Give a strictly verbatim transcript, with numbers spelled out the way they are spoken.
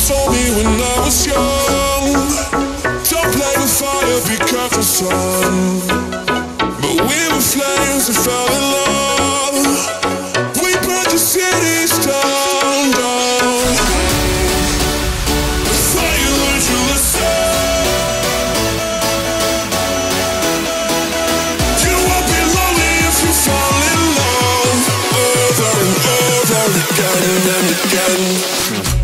told me when I was young, don't play with fire, be careful, son. But we were flames and fell in love. We burned the cities down, down. The fire learned you listen. You won't be lonely if you fall in love over and over again and again.